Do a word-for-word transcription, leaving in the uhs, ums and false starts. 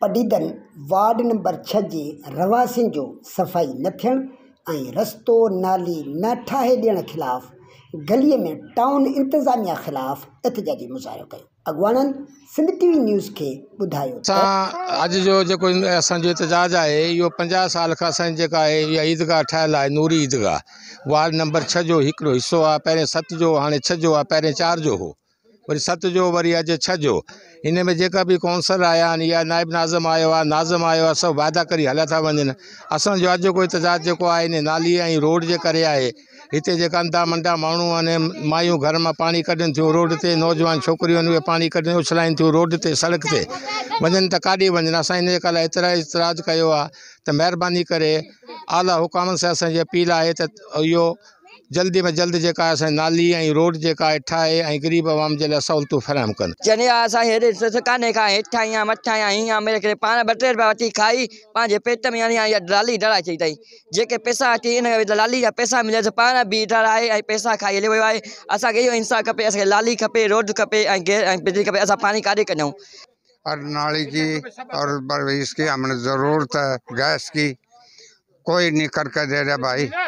Padidan ward number छह जे रवासिन जो सफ़ाई न थियण ऐं रस्तो नाली न ठाहे ॾियण खिलाफ़ गलीअ में टाउन इंतज़ामिया खिलाफ़ एहतजाजी मुज़ाहिरो कयो। अॻवाननि सिंध टीवी न्यूज़ के ॿुधायो त अॼु जो जेको असांजो एहतजाज आहे इहो पंजाह साल खां असांजी जेका आहे इहा ईदगाह ठहियलु आहे नूरी ईदगाह वार्ड नंबर छह जो हिकिड़ो हिसो आहे। पहिरें सत जो हाणे छह जो आहे, पहिरें चारि जो हो, वरी सत जो, वरी अॼु छह जो। इन में जेका बि कौंसलर आया आहिनि या नाइब नाज़िम आयो आहे, नाज़िम आयो आहे, सभु वाइदा करी हलिया था वञनि। असांजो अॼु को एहतजाज जेको आहे इन नाली ऐं रोड जे करे आहे। हिते जेका अंधा मंडा माण्हू आहिनि, मायूं घर मां पाणी कढनि थियूं रोड ते, नौजवान छोकिरियूं आहिनि उहे पाणी कढनि उछलाइनि थियूं रोड ते, सड़क ते वञनि त काॾे वञनि। असां इन जे करे एतिरा इतराज़ कयो आहे त महिरबानी करे आला हुकामनि सां असांजी अपील आहे त इहो जल्दी में जल्द जेका असां नाली ऐं रोड जेका आहे ठाहे ऐं ग़रीब आवाम जे लाइ सहूलियतूं फराहम कनि। जॾहिं असां हेॾे काने खां हेठां या मथां या हीअं मेरे करे पाण ॿ टे रुपया वठी खाई पंहिंजे पेट में हणी इहा लाली डराए चई अथई। जेके पैसा वठी इन लाली जा पैसा मिले त पाण बि डराए ऐं पैसा खाई हली वियो आहे। असांखे इहो इंसाफ़ खपे, असांखे लाली खपे, रोड खपे ऐं गैस ऐं बिजली खपे। असां पाणी काॾे कढूं? और नाली की और इसकी हमें ज़रूरत है, गैस की कोई नहीं करके दे रहा भाई।